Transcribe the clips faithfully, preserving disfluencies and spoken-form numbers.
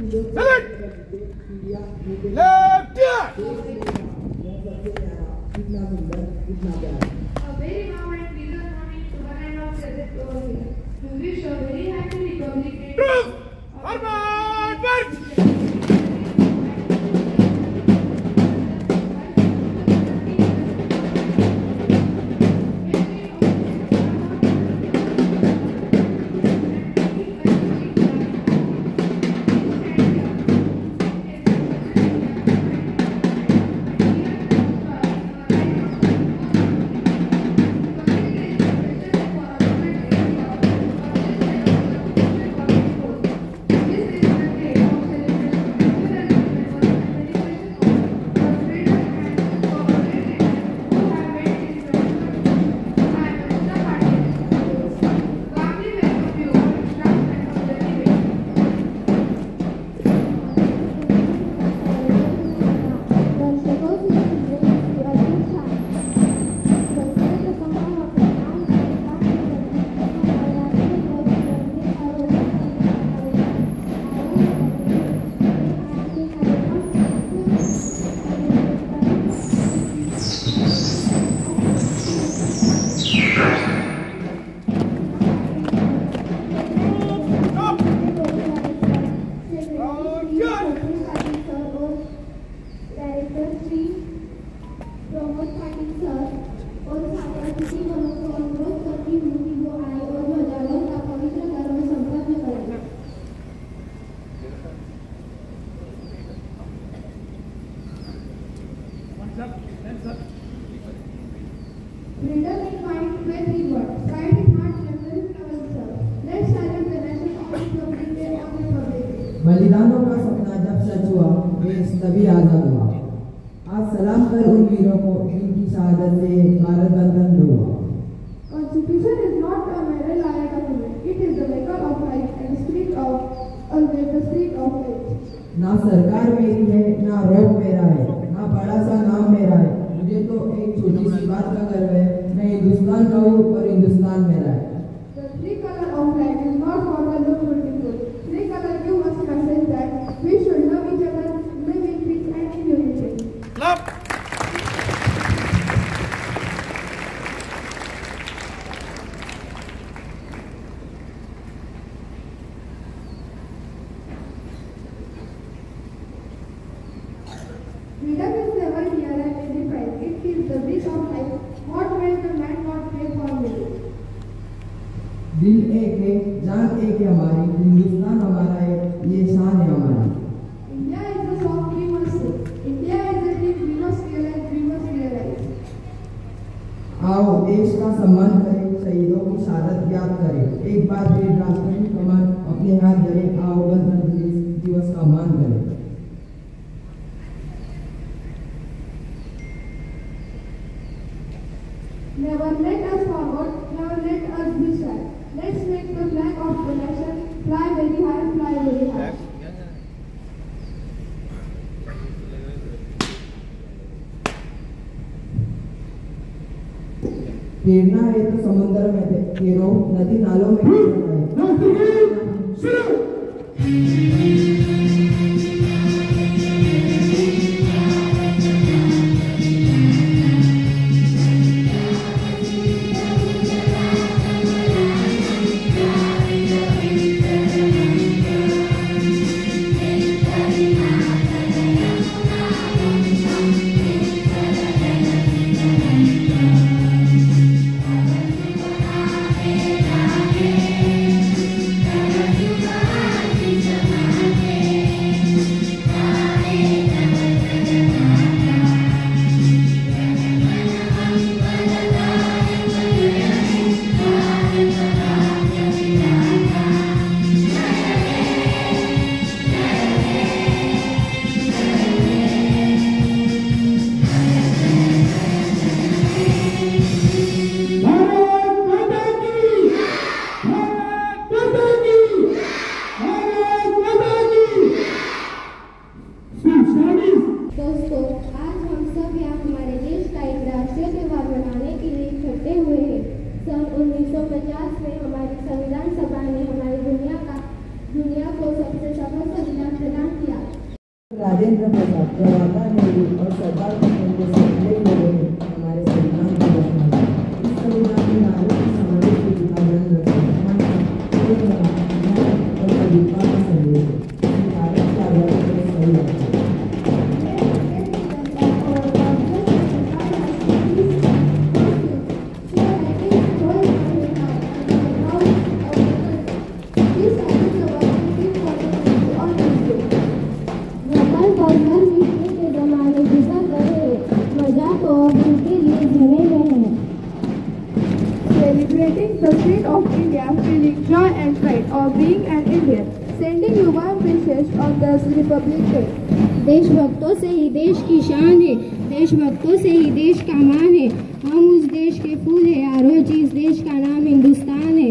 very warm and pleasant morning to one and all present over here. We wish a very happy Republic Day. Forward march! Freedom in mind with three words. Pride in heart, reverence in ourselves. Let's celebrate the national Republic Day on Republic Day. बलिदानों का सपना जब सच हुआ, देश तभी आजाद हुआ। आज सलाम कर उन वीरों को जिनकी शहादत से भारत बंधन हुआ। Constitution is not a mere liar document. It is the maker of life and spirit of always the spirit of faith. ना सरकार मेरी है, ना रोग मेरा है, ना बड़ा सा नाम मेरा है। मुझे तो एक छोटी सी बात का गर्व है, मैं हिंदुस्तान का हूँ और हिंदुस्तान मेरा है। The three color of flag is not for the look beautiful. Three color give us message that we should love each other, live in peace and in unity. Love. Freedom is never near at any price. It is the wish of life. What will the man not pay for me? दिल एक है, जान एक है हमारी, हिंदुस्तान हमारा है, ये शान है हमारी। India is a song we must sing. India is a dream we must realize, we must realize. आओ देश का सम्मान करें, शहीदों की शहादत याद करें। एक बार फिर राष्ट्र की कमान अपने हाथ धरें, आओ गणतंत्र दिवस का मान करें। Never let us forget, never let us be sad. Let's make the flag of the nation fly very high, fly very high. तैरना है तो समुद्र में तैरो, नदी नालों में तैरना राजेंद्र प्रसाद, जवाहरलाल नेहरू और सरदार पटेल जैसे अनेक लोगों ने हमारे संविधान को बचाया। इस संविधान ने नागरिक की समावेश के विभाजन रखा और अधिकार का संदेश है। भारत की आजादी में सही है। Celebrating the state of India, feeling joy and pride of being an Indian, sending you warm wishes on this Republic Day. देशभक्तों से ही देश की शान है, देशभक्तों से ही देश का मान है। हम उस देश के फूल है यारो, जिस देश का नाम हिंदुस्तान है।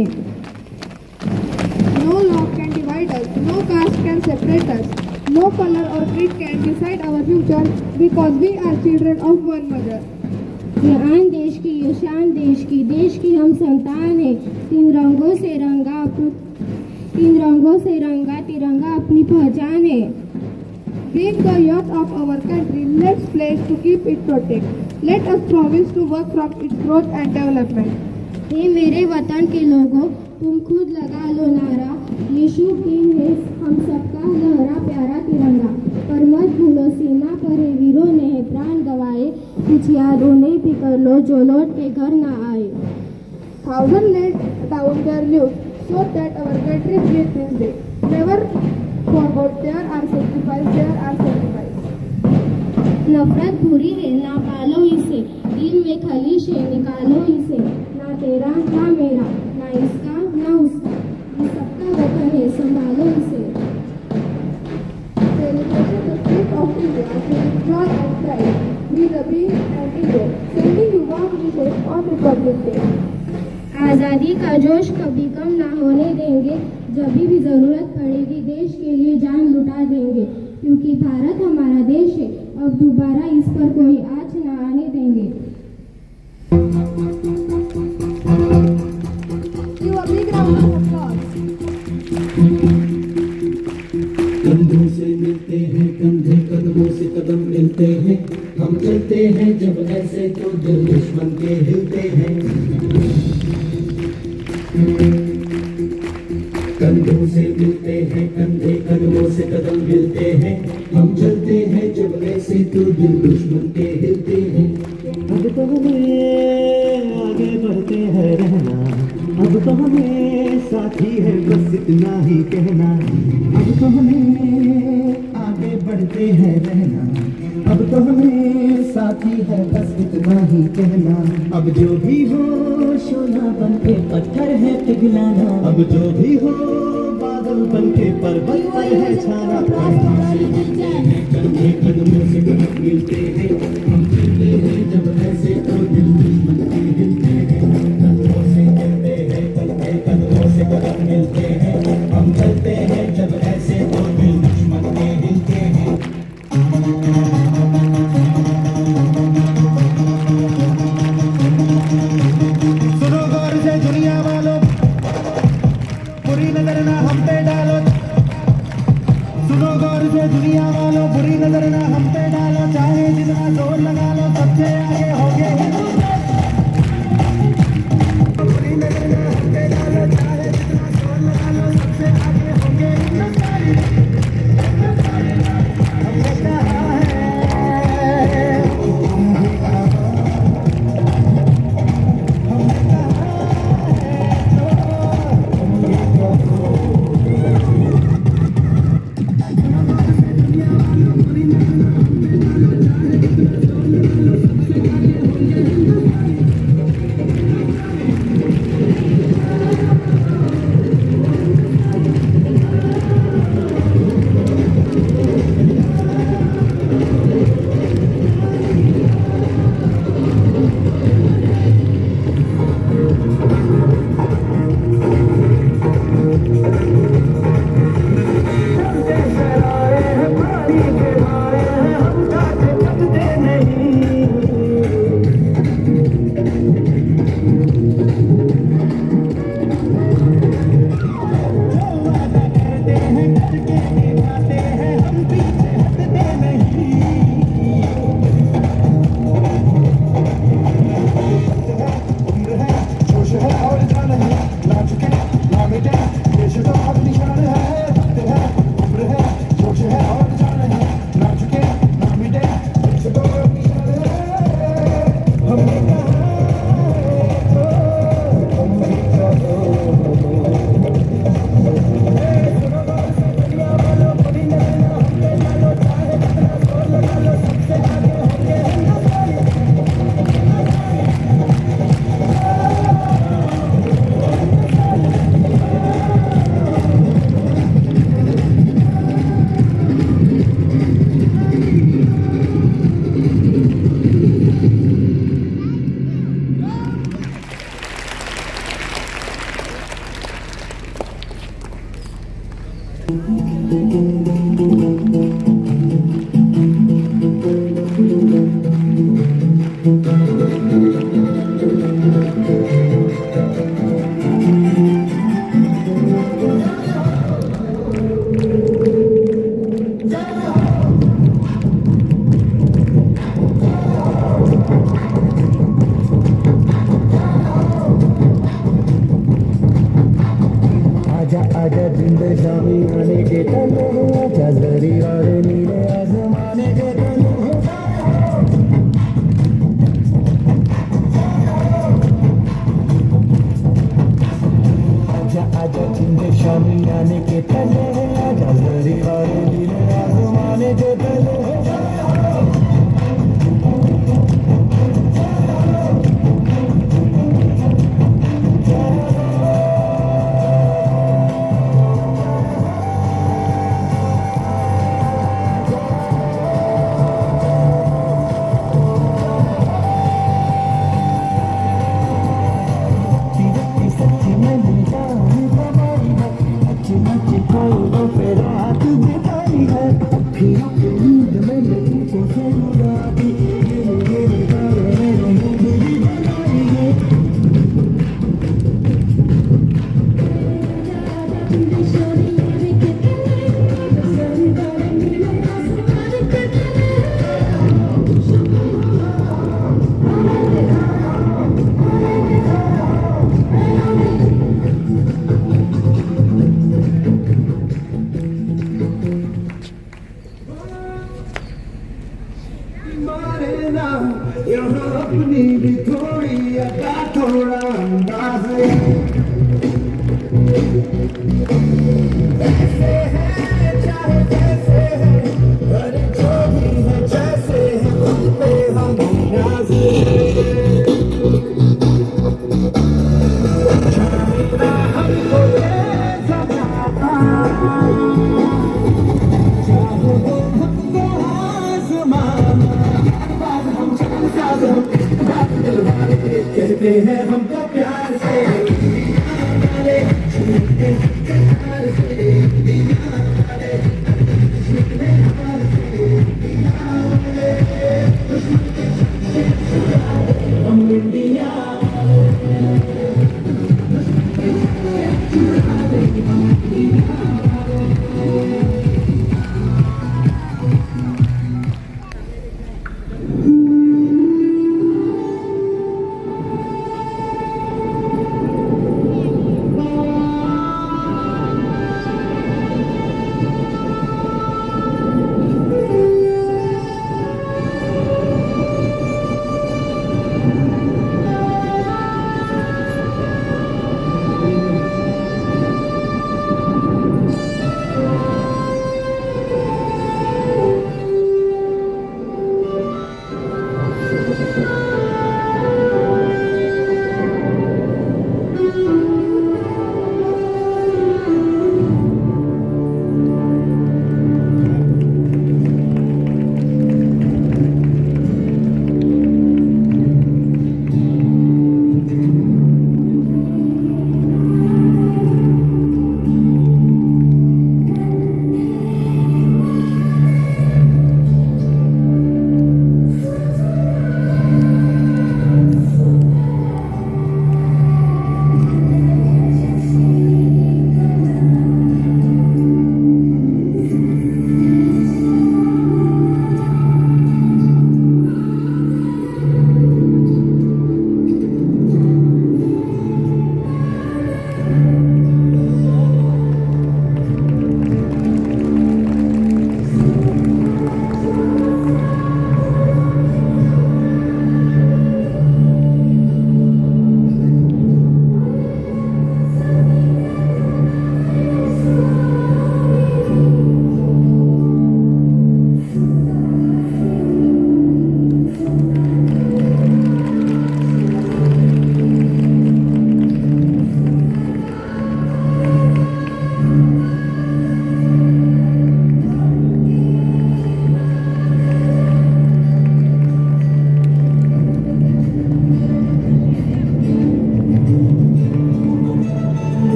No law can divide us, no caste can separate us, no color or creed can decide our future because we are children of one mother. ये आन देश की, ये शान देश की, देश की हम संतान है। तीन रंगों से रंगा तीन रंगों से रंगा तिरंगा अपनी पहचान है। Being the youth of our country, let's pledge to keep it protect. Let us promise to work from its growth and development. ये मेरे वतन के लोगों, तुम खुद लगा लो नारा। ये शुभ दिन है हम सबका, लहरा प्यारा तिरंगा। पर मत भूलो सीमा पर है वीरों ने प्राण गवाए। कुछ याद उन्हें भी कर लो जो लौट के घर न आए। Thousands laid down their lives so that our country breathes this day. Never forget there are sacrifices, there are sacrifices. नफरत बुरी है, ना पालो इसे। दिल में खलीश है, निकालो इसे। ना तेरा ना मेरा, ना इसका ना उसका, ये सबका वतन है, संभालो इसे। Celebrating the state of India, feeling joy and pride, we the being and Indian, sending you warm wishes on Republic Day. आज़ादी का जोश कभी कम ना होने देंगे। जब भी जरूरत पड़ेगी देश के लिए जान लुटा देंगे, क्योंकि भारत हमारा देश है। अब दोबारा इस पर कोई आँच न आने देंगे। Give a big round of applause. कंधों से मिलते हैं कंधे, कदमों से कदम मिलते हैं। हम चलते हैं जब ऐसे तो दिल दुश्मन के हिलते हैं। कंधों से मिलते हैं कंधे, कदमों से कदम मिलते हैं। हम चलते हैं जब ऐसे तो दिल दुश्मन के हिलते हैं। अब तो हमें आगे बढ़ते हैं रहना, अब तो हमें साथी है बस इतना ही कहना। अब तो हमें आगे बढ़ते हैं रहना, अब तो हमें साथी है बस इतना ही कहना। अब जो भी हो सोना बन के पत्थर है पिघलाना, अब जो भी हो बादल बन के पर्वत पर है छाना। कंधे कदमों से कदम मिलते हैं, हम चलते हैं जब ऐसे तो दिल दुश्मन के हिलते हैं। कंधों से मिलते हैं कंधे, कदमों से कदम मिलते हैं। हम चलते हैं जब ऐसे तो दिल दुश्मन के हिलते हैं। सुनो गौर से दुनिया वालों, बुरी नजर ना हम पे डालो। सुनो गौर से दुनिया वालों, बुरी नजर ना हम पे डालो। चाहे जितना जोर लगा लो सबसे आगे होंगे हिंदुस्तान। बुरी नजर ना हम पे डालो, चाहे जितना जोर लगा लो सबसे आगे होंगे हिंदुस्तान। हमने कहा है करते हैं करके निभाते हैं हम पीछे हटते आजा आजा जिंद शामी आने के तले आजा जरी और नीले आसमाने के तले आजा आजा जिंद शामी आने के तले आजा जरी और नीले आसमाने के तले यहाँ अपनी भी थोड़ी अदा थोड़ा अंदाज ऐसे है चाहे जैसे है अरे जो भी है जैसे है उन पे हम नाज़े चाहता हमको ये सजाता चाहो तो हमको आसमान कहते हैं हमको प्यार से हम India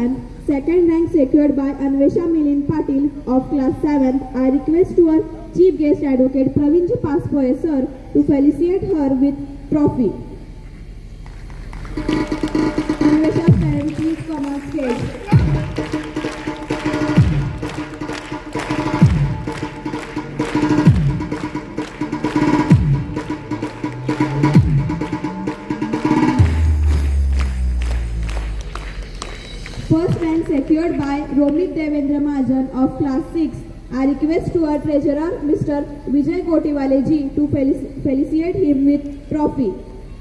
seven. Second rank secured by Anvesha Milind Patil of class seventh. I request to our Chief Guest Advocate Pravinji Paspoe sir to felicitate her with trophy. Anvesha's parents, please come on stage. First rank secured by Romit Devendra Mahajan of class six. I request to our treasurer Mister Vijay Gotiwale ji to felici felicitate him with trophy.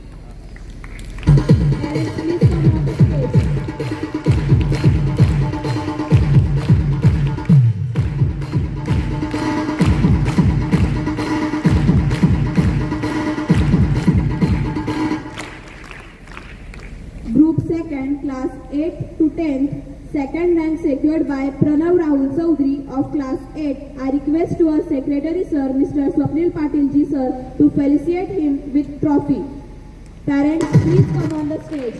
Parents, please come on the stage. Group second, class eight to tenth, second rank secured by Pranav Rahul Chaudhary of class eight. I request to our secretary sir, Mister Swapnil Patil ji sir, to felicitate him with trophy. Parents, please come on the stage.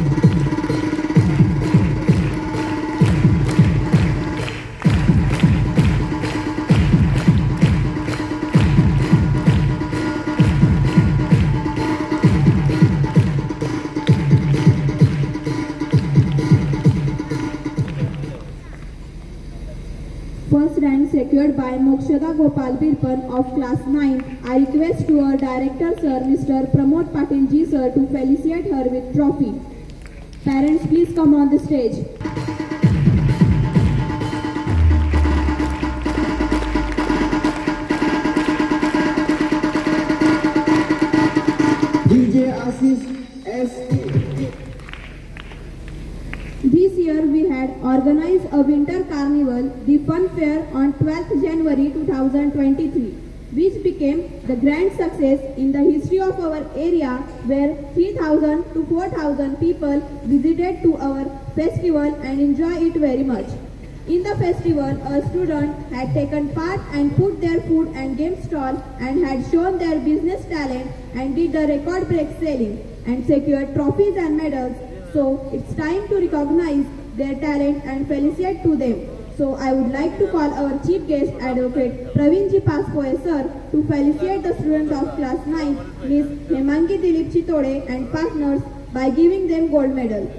First rank secured by Mokshada Gopal Birpan of class nine. I request to our director sir, Mister Pramod Patil ji sir, to felicitate her with trophy. Parents, please come on the stage. D J Ashish S. This year we had organized a winter carnival, the fun fair, on twelfth January two thousand twenty-three, which became the grand success in the history of our area, where three thousand to four thousand people visited to our festival and enjoyed it very much. In the festival, a student had taken part and put their food and game stall and had shown their business talent and did the record break selling and secured trophies and medals. So it's time to recognize their talent and felicitate to them. So I would like to call our Chief Guest Advocate Pravinji Paspoe sir to felicitate the students of class nine, Miss Hemangi Dilip Chitode and partners by giving them gold medal.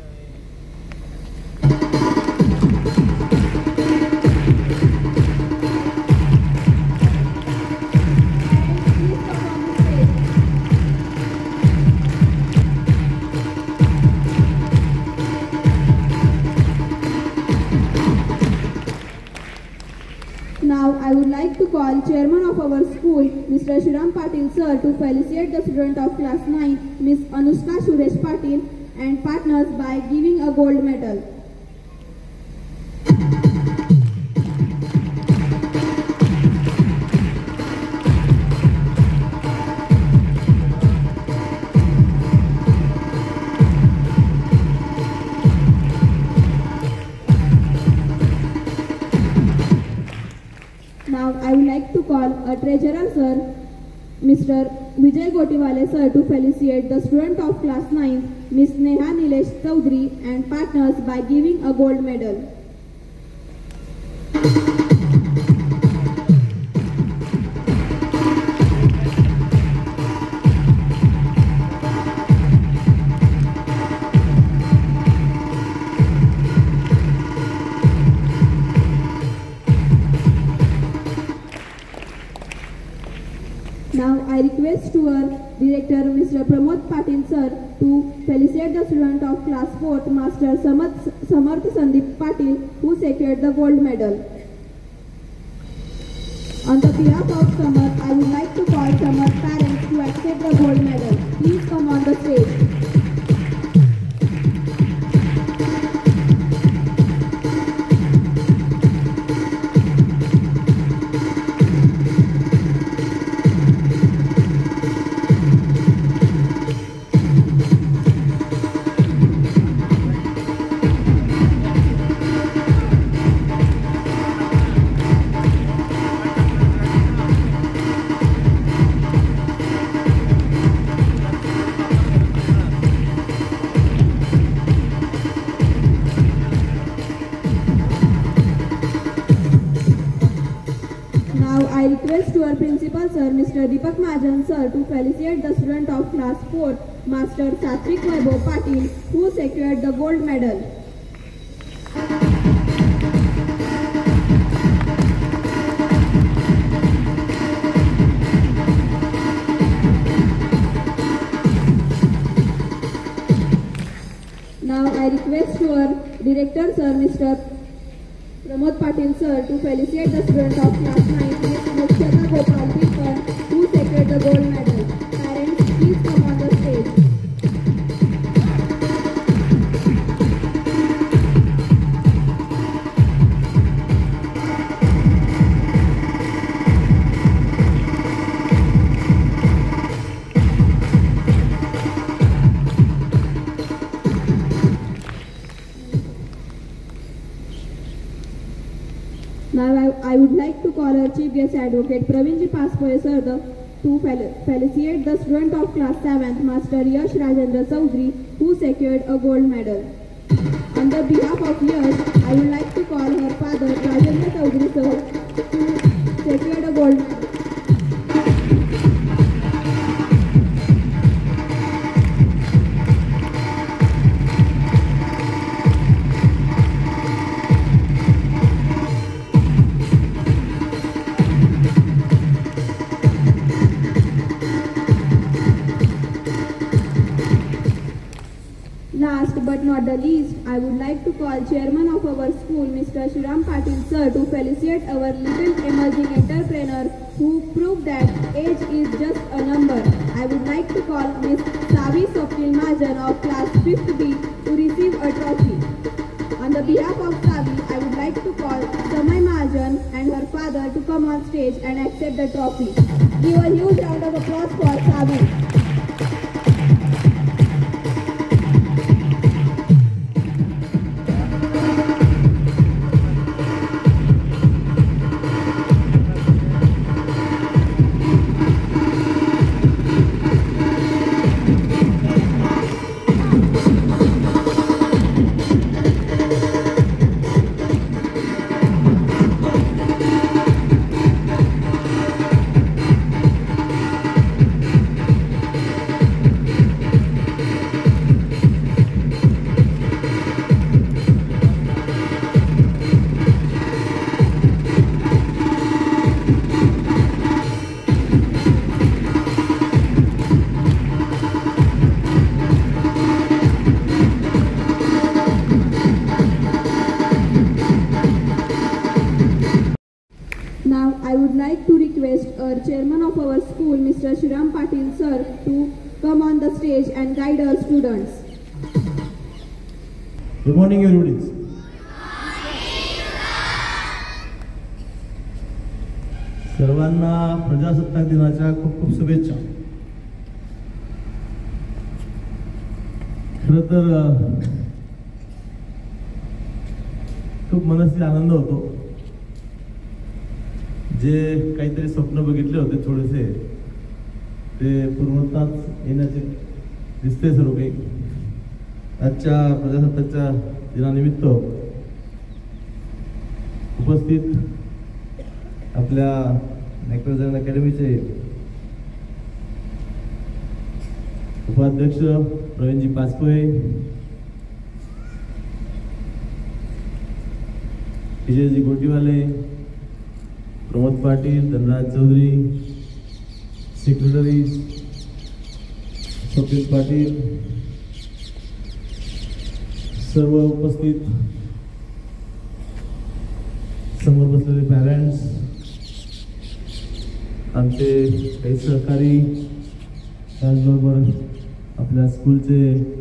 Now I would like to call chairman of our school, Mister Shriram Patil sir, to felicitate the student of class nine, Miss Anushka Suresh Patil and partners by giving a gold medal. Now I would like to call a treasurer sir, Mister Vijay Gotiwale sir, to felicitate the student of class nine, Miss Neha Nilesh Chaudhary and partners by giving a gold medal. Now I request to our director Mister Pramod Patil sir to felicitate the student of class fourth, Master Samarth, Samarth Sandeep Patil, who secured the gold medal. On the behalf of Samarth, I would like to call Samarth's parents to accept the gold medal. Please come on the stage. Now I request our principal sir, Mister Deepak Mahajan sir, to felicitate the student of class four, Master Satvik Vaibhav Patil, who secured the gold medal. Now I request our director sir, Mister Pramod Patil sir, to felicitate the student of class nine, Miss Mukshata Gopal Pipan, who secured the gold medal. Parents, please come on the stage. Now I, I would like to call our Chief Guest Advocate Pravinji Paspoe sir the, to fel felicitate the student of class seventh, Master Yash Rajendra Chaudhary, who secured a gold medal. On the behalf of Yash, I would like to call her father Rajendra Chaudhary sir to secure a gold medal. Last but not the least, I would like to call chairman of our school, Mister Shriram Patil sir, to felicitate our little emerging entrepreneur who proved that age is just a number. I would like to call Miss Savi Swapnil Mahajan of class fifth B to receive a trophy. On the behalf of Savi, I would like to call Samay Mahajan and her father to come on stage and accept the trophy. Give a huge round of applause for Savi. Now I would like to request our chairman of our school, Mister Shriram Patil sir, to come on the stage and guide our students. Good morning, everybody. सर्वांना प्रजासत्ताक दिनाच्या खूप खूप शुभेच्छा. खरं तर खूप मनस्वी आनंद होतो. जे काहीतरी स्वप्न बघितले होते थोडेसे ते पूर्णताच येण्याचे दिसते सर्व काही. आजच्या प्रजासत्ताकच्या दिनानिमित्त उपस्थित आपल्या नायकराजन अकॅडमीचे उपाध्यक्ष प्रवीणजी पाचपोळे, विजयजी गोटीवाले, प्रमोद पाटील, धनराज चौधरी, सेक्रेटरी स्वप्नील पाटील, सर्व उपस्थित समोर बसलेले पॅरेंट्स, आमचे काही सहकारी, त्याचबरोबर आपल्या स्कूलचे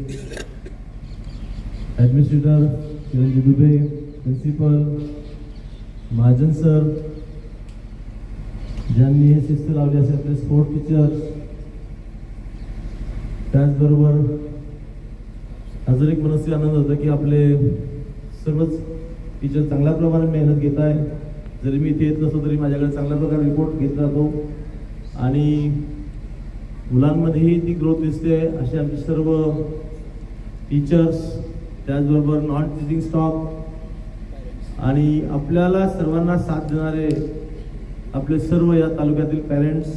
ॲडमिनिस्ट्रेटर किरणजी दुबे, प्रिन्सिपल महाजन सर, ज्यांनी हे शिस्त लावली असेल आपले स्पोर्ट टीचर्स, त्याचबरोबर अजून एक मनस्वी आनंद होता की आपले सर्वच टीचर चांगल्या प्रमाणे मेहनत घेत आहे. जरी मी इथे येत नसतो तरी माझ्याकडे चांगल्या प्रकारे रिपोर्ट घेत राहतो आणि मुलांमध्येही ती ग्रोथ दिसते. असे आमचे सर्व टीचर्स, त्याचबरोबर नॉन टीचिंग स्टाफ आणि आपल्याला सर्वांना साथ देणारे आपले सर्व या तालुक्यातील पॅरेंट्स,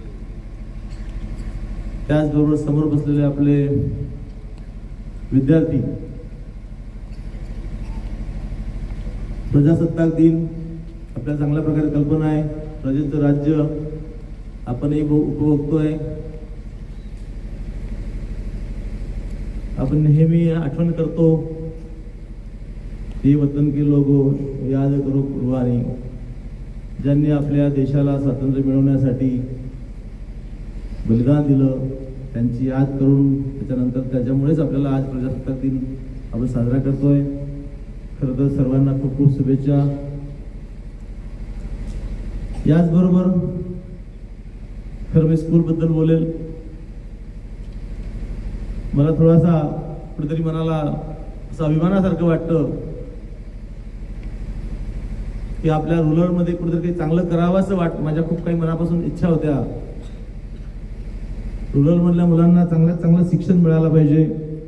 त्याचबरोबर समोर बसलेले आपले विद्यार्थी, प्रजासत्ताक दिन आपल्याला चांगल्या प्रकारे कल्पना आहे. प्रजेचं राज्य आपणही उपभोगतोय. आपण नेहमी आठवण करतो, ये वतन के लोगो याद करो कुर्बानी, ज्यांनी आपल्या देशाला स्वातंत्र्य मिळवण्यासाठी बलिदान दिलं त्यांची याद करून त्याच्यानंतर त्याच्यामुळेच आपल्याला आज प्रजासत्ताक दिन आपण साजरा करतोय. खरं तर सर्वांना खूप खूप शुभेच्छा. याचबरोबर खरं मी स्कूलबद्दल बोलेल. मला थोडासा कुठेतरी मनाला असं अभिमानासारखं वाटतं की आपल्या रुरलमध्ये कुठेतरी काही चांगलं करावं असं वाट माझ्या खूप काही मनापासून इच्छा होत्या. रुरल मधल्या मुलांना चांगल्यात चांगलं शिक्षण मिळालं पाहिजे.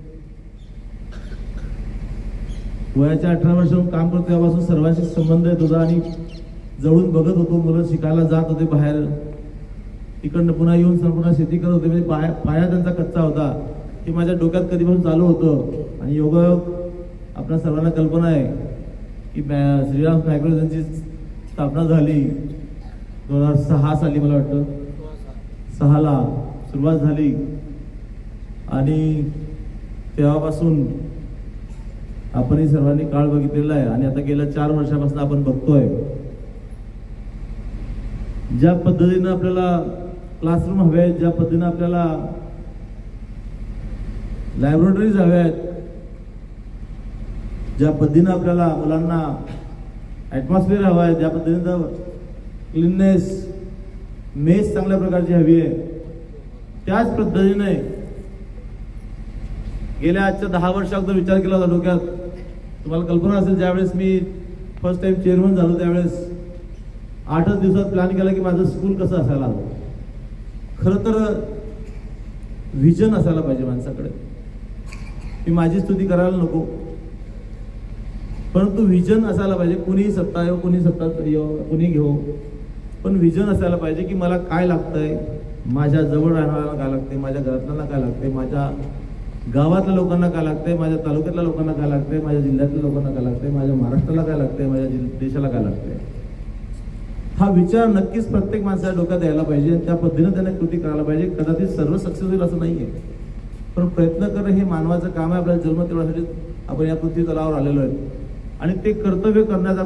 वयाच्या अठरा वर्षाहून काम करतो तेव्हापासून सर्वांशी संबंध येत होता आणि जवळून बघत होतो. मुलं शिकायला जात होते बाहेर, तिकडनं पुन्हा येऊन पुन्हा शेती करत होते. म्हणजे पाया पाया त्यांचा कच्चा होता. हे माझ्या डोक्यात कधीपासून चालू होतं. आणि योगायोग आपल्या सर्वांना कल्पना आहे की श्रीराम मायक्रोवेव्हची स्थापना झाली दोन हजार सहा साली, मला वाटतं सहाला सुरुवात झाली आणि तेव्हापासून आपणही सर्वांनी काळ बघितलेला आहे. आणि आता गेल्या चार वर्षापासून आपण बघतोय ज्या पद्धतीनं आपल्याला क्लासरूम हवे आहेत, ज्या पद्धतीनं आपल्याला लॅबोरेटरीज हव्या आहेत, ज्या पद्धतीनं आपल्याला मुलांना ॲटमॉस्फिअर हवा आहे, ज्या पद्धतीनं क्लीननेस मेस चांगल्या प्रकारची हवी आहे, त्याच पद्धतीने गेल्या आजच्या दहा वर्षा अगोदर विचार केला होता डोक्यात. तुम्हाला कल्पना असेल, ज्यावेळेस मी फर्स्ट टाइम चेअरमन झालो त्यावेळेस आठच दिवसात प्लॅन केला की माझं स्कूल कसं असायला हवं. खरं तर व्हिजन असायला पाहिजे माणसाकडे. मी माझी स्तुती करायला नको, परंतु व्हिजन असायला पाहिजे. कुणीही सत्ता येऊ, कुणी सत्ता येऊ, कुणी घेऊ, पण व्हिजन असायला पाहिजे की मला काय लागतंय, माझ्या जवळ राहणाऱ्यांना काय लागते, माझ्या घरातल्यांना काय लागते, माझ्या गावातल्या लोकांना काय लागते, माझ्या तालुक्यातल्या लोकांना काय लागते, माझ्या जिल्ह्यातल्या लोकांना काय लागते, माझ्या महाराष्ट्राला काय लागते, माझ्या देशाला काय लागते. हा विचार नक्कीच प्रत्येक माणसाच्या डोक्यात यायला पाहिजे. त्या पद्धतीने त्याने कृती करायला पाहिजे. कदाचित सर्व सक्सेस होईल असं नाहीये, पण प्रयत्न करणं हे मानवाचं काम आहे. आपल्याला जन्म तेवढ्यासाठी आपण या पृथ्वी तलावर आलेलो आहे आणि ते कर्तव्य करण्याचा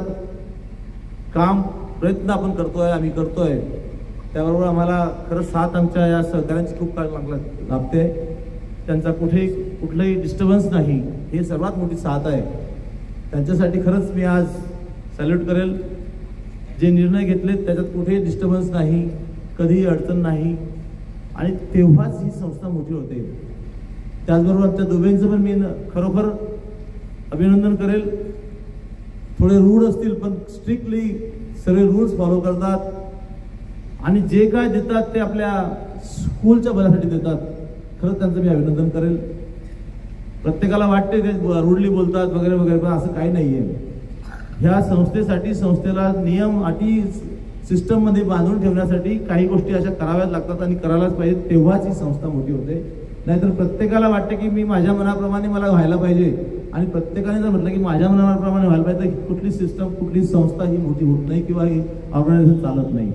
काम प्रयत्न आपण करतोय, आम्ही करतोय. त्याबरोबर आम्हाला खरं साथ आमच्या या सहकार्यांची खूप काळ लाभते. त्यांचा कुठेही कुठलंही डिस्टर्बन्स नाही, हे सर्वात मोठी साथ आहे. त्यांच्यासाठी खरंच मी आज सॅल्यूट करेल. जे निर्णय घेतले त्याच्यात कुठेही डिस्टर्बन्स नाही, कधीही अडचण नाही आणि तेव्हाच ही संस्था मोठी होते. त्याचबरोबर आमच्या दोघांचं पण मी खरोखर अभिनंदन करेल. थोडे रूढ असतील पण स्ट्रिक्टली सगळे रूल्स फॉलो करतात आणि जे काय देतात ते आपल्या स्कूलच्या भल्यासाठी देतात. खरंच त्यांचं मी अभिनंदन करेल. प्रत्येकाला वाटते ते रूढली बोलतात वगैरे वगैरे, पण असं काही नाही आहे. ह्या संस्थेसाठी, संस्थेला नियम अटी सिस्टममध्ये बांधून ठेवण्यासाठी काही गोष्टी अशा कराव्याच लागतात आणि करायलाच पाहिजे. तेव्हाच ही संस्था मोठी होते. नाहीतर प्रत्येकाला वाटते की मी माझ्या मनाप्रमाणे मला व्हायला पाहिजे आणि प्रत्येकाने जर म्हटलं की माझ्या मनाप्रमाणे व्हायला पाहिजे तर कुठली सिस्टम, कुठली संस्था ही मोठी होत नाही किंवा ही ऑर्गनायझेशन चालत नाही.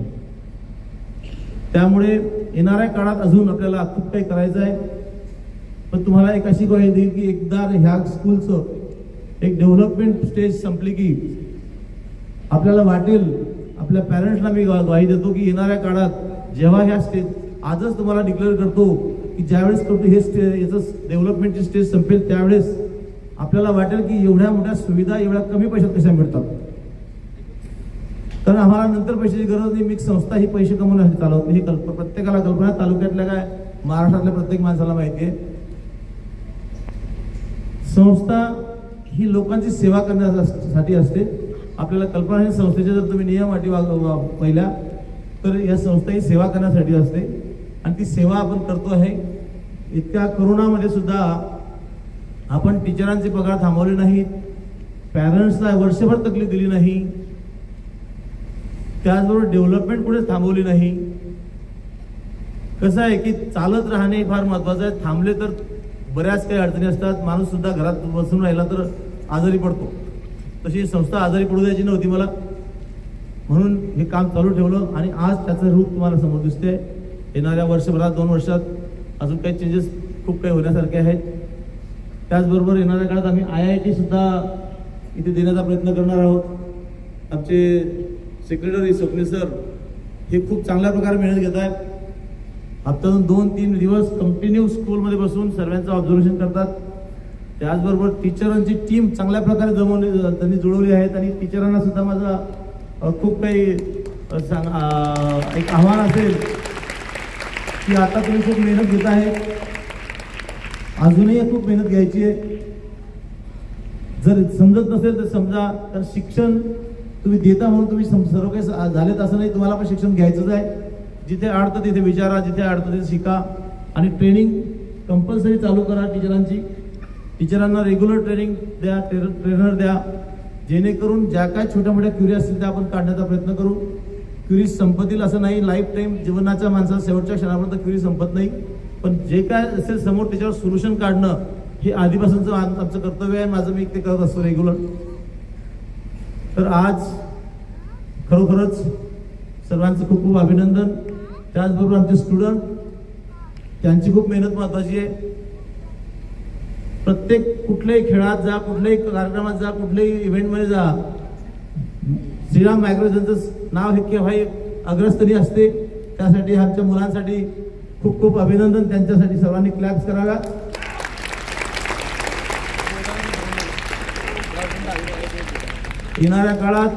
त्यामुळे येणाऱ्या काळात अजून आपल्याला खूप काही करायचं आहे. पण तुम्हाला एक अशी ग्वाही देईल की एकदा ह्या स्कूलचं एक डेव्हलपमेंट स्टेज संपली की आपल्याला वाटेल, आपल्या पॅरेंट्सला मी ग्वाही देतो की येणाऱ्या काळात जेव्हा ह्या स्टेज, आजच तुम्हाला डिक्लेअर करतो की ज्यावेळेस हे स्टेज याचं डेव्हलपमेंटची स्टेज संपेल त्यावेळेस आपल्याला वाटेल की एवढ्या मोठ्या सुविधा एवढ्या कमी पैशात कशा मिळतात. कारण आम्हाला नंतर पैशाची गरज नाही. मी संस्था ही पैसे कमवण्यासाठी चालवत नाही. ही कल्प प्रत्येकाला कल्पना, तालुक्यातल्या काय महाराष्ट्रातल्या प्रत्येक माणसाला माहिती आहे. संस्था ही लोकांची सेवा करण्यासाठी असते. आपल्याला कल्पना आहे संस्थेचे जर तुम्ही नियम अटी पहिल्या तर या संस्था ही सेवा करण्यासाठी असते आणि ती सेवा आपण करतो आहे. इतक्या कोरोनामध्ये सुद्धा आपण टीचरांचे पगार थांबवले नाहीत, पॅरेंट्सला वर्षभर तकलीफ दिली नाही. त्याचबरोबर डेव्हलपमेंट कुठे थांबवली नाही. कसं आहे की चालत राहणे फार महत्वाचं आहे. थांबले तर बऱ्याच काही अडचणी असतात. माणूस सुद्धा घरात बसून राहिला तर आजारी पडतो. तशी संस्था आजारी पडू द्यायची नव्हती मला, म्हणून हे काम चालू ठेवलं आणि आज त्याचं रूप तुम्हाला समोर दिसते. येणाऱ्या वर्षभरात दोन वर्षात अजून काही चेंजेस खूप काही होण्यासारखे आहेत. त्याचबरोबर येणाऱ्या काळात आम्ही आय आय टी सुद्धा इथे देण्याचा प्रयत्न करणार आहोत. आमचे सेक्रेटरी स्वप्नील सर हे खूप चांगल्या प्रकारे मेहनत घेत आहेत. हप्त्यातून दोन तीन दिवस कंटिन्यू स्कूलमध्ये बसून सर्वांचं ऑब्झर्वेशन करतात. त्याचबरोबर टीचरांची टीम चांगल्या प्रकारे जमवली त्यांनी जुळवली आहेत आणि टीचरांना सुद्धा माझा खूप काही सांग एक आव्हान असेल की आता तुम्ही खूप मेहनत घेत आहे, अजूनही खूप मेहनत घ्यायची आहे. जर समजत नसेल तर समजा, तर शिक्षण तुम्ही देता म्हणून तुम्ही सर्व काही झालेत असं नाही, तुम्हाला पण शिक्षण घ्यायचंच आहे. जिथे अडतं तिथे विचारा, जिथे अडतं तिथे शिका आणि ट्रेनिंग कंपल्सरी चालू करा टीचरांची. टीचरांना रेग्युलर ट्रेनिंग द्या, ट्रेनर द्या, जेणेकरून ज्या काय छोट्या मोठ्या क्युरी असतील त्या आपण काढण्याचा प्रयत्न करू. क्युरी संपतील असं नाही, लाईफ टाईम जीवनाच्या माणसाला शेवटच्या क्षणापर्यंत क्युरी संपत नाही, पण जे काय असेल समोर त्याच्यावर सोल्युशन काढणं हे आधीपासूनचं आमचं कर्तव्य आहे. माझं मी ते करत असतो रेग्युलर. तर आज खरोखरच सर्वांचं खूप खूप अभिनंदन. त्याचबरोबर आमचे स्टुडंट, त्यांची खूप मेहनत महत्वाची आहे. प्रत्येक कुठल्याही खेळात जा, कुठल्याही कार्यक्रमात जा, कुठल्याही इव्हेंटमध्ये जा, श्रीराम मॅग्रोजनचं नाव हे केव्हाही अग्रस्थानी असते. त्यासाठी आमच्या मुलांसाठी खूप खूप अभिनंदन. त्यांच्यासाठी सर्वांनी क्लॅप्स कराव्या. येणाऱ्या काळात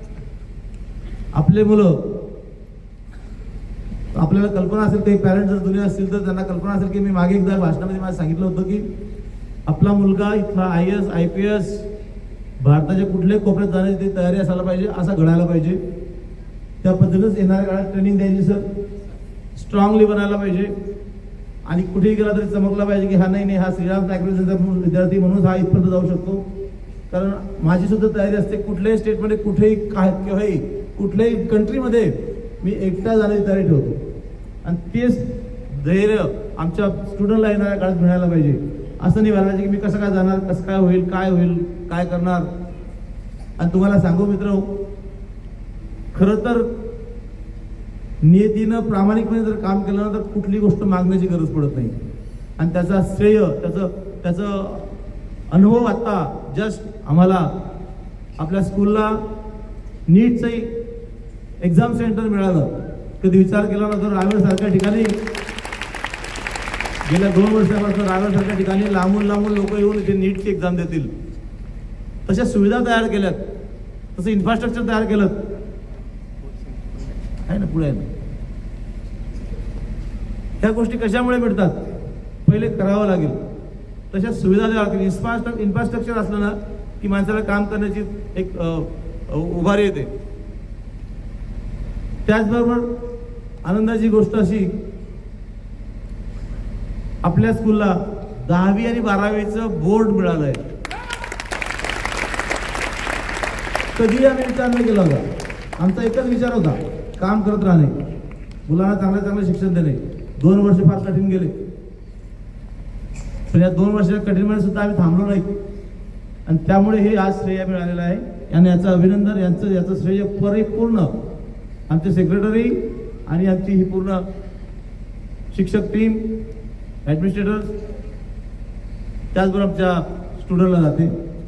आपले मुलं, आपल्याला कल्पना असेल, काही पॅरेंट जर जुने असतील तर त्यांना कल्पना असेल की मी मागे एकदा भाषणामध्ये मला सांगितलं होतं की आपला मुलगा इथला I S I P S भारताच्या कुठल्याही कोपऱ्यात जाण्याची तयारी असायला पाहिजे, असा घडायला पाहिजे. त्या पद्धतीनेच येणाऱ्या काळात ट्रेनिंग द्यायची सर. स्ट्रॉंगली बनायला पाहिजे आणि कुठेही गेला तरी चमकला पाहिजे की हा नाही नाही हा श्रीराम मॅग्रोजनचा विद्यार्थी म्हणून हा इथपर्यंत जाऊ शकतो. कारण माझी सुद्धा तयारी असते कुठल्याही स्टेटमध्ये, कुठेही काय केव्हाही कुठल्याही कंट्रीमध्ये मी एकटा जाण्याची तयारी ठेवतो. आणि तेच धैर्य आमच्या स्टुडंटला येणाऱ्या काळात मिळायला पाहिजे. असं नाही व्हायला पाहिजे की मी कसं काय जाणार, कसं काय होईल, काय होईल, काय करणार. आणि तुम्हाला सांगू मित्र, खरं तर नियतीनं प्रामाणिकपणे जर काम केलं ना तर कुठली गोष्ट मागण्याची गरज पडत नाही. आणि त्याचा श्रेय, त्याचं त्याचं अनुभव आता जस्ट आम्हाला आपल्या स्कूलला नीटचंही एक्झाम सेंटर मिळालं. कधी विचार केला ना तर रावेरसारख्या ठिकाणी गेल्या दोन वर्षापासून रावेरसारख्या ठिकाणी लांबून लांबून लोक येऊन इथे नीटची एक्झाम देतील. तशा सुविधा तयार केल्यात, तसं इन्फ्रास्ट्रक्चर तयार केलं आहे ना. पुढे ह्या गोष्टी कशामुळे मिळतात, पहिले करावं लागेल. तशा सुविधा द्याव्या लागतील. इन्फ्रास्ट्रक्चर इन्फ्रास्ट्रक्चर असलं ना की माणसाला काम करण्याची एक उभारी येते. त्याचबरोबर आनंदाची गोष्ट अशी, आपल्या स्कूलला दहावी आणि बारावीचं बोर्ड मिळालं आहे. कधीही आम्ही विचार नाही केला होता. आमचा एकच विचार होता, काम करत राहणे, मुलांना चांगलं चांगलं शिक्षण देणे. दोन वर्ष फार कठीण गेले, पण या दोन वर्षाच्या कठीणमध्ये सुद्धा आम्ही थांबलो नाही. आणि त्यामुळे हे आज श्रेय मिळालेलं आहे. आणि याचं अभिनंदन, यांचं याचं श्रेय परिपूर्ण आमचे सेक्रेटरी आणि आमची ही पूर्ण शिक्षक टीम, ॲडमिनिस्ट्रेटर्स, त्याचबरोबर आमच्या स्टुडंटला जाते.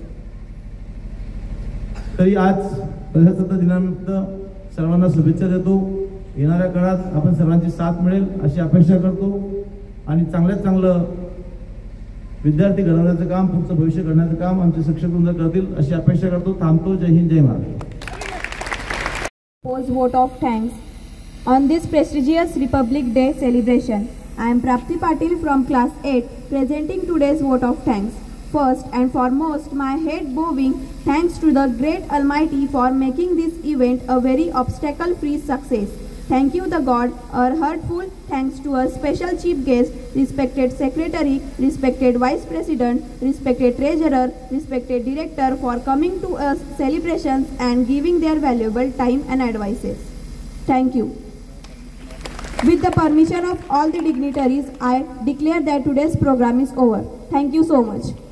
तरी आज प्रजासत्ताक दिनानिमित्त सर्वांना शुभेच्छा देतो. येणाऱ्या काळात आपण सर्वांची साथ मिळेल अशी अपेक्षा करतो आणि चांगल्यात चांगलं विद्यार्थी घडवण्याचं काम, पुढचं भविष्य घडण्याचं काम आमचे शिक्षक वृंद करतील अशी अपेक्षा करतो. थांबतो. जय हिंद, जय Maharashtra. Pose vote of thanks. On this prestigious Republic Day celebration, I am Prapti Patil from class eight presenting today's vote of thanks. First and foremost, my head bowing thanks to the great Almighty for making this event a very obstacle-free success. Thank you, the God. Our heartful thanks to our special chief guest, respected secretary, respected vice president, respected treasurer, respected director for coming to us celebrations and giving their valuable time and advices. Thank you. With the permission of all the dignitaries, I declare that today's program is over. Thank you so much.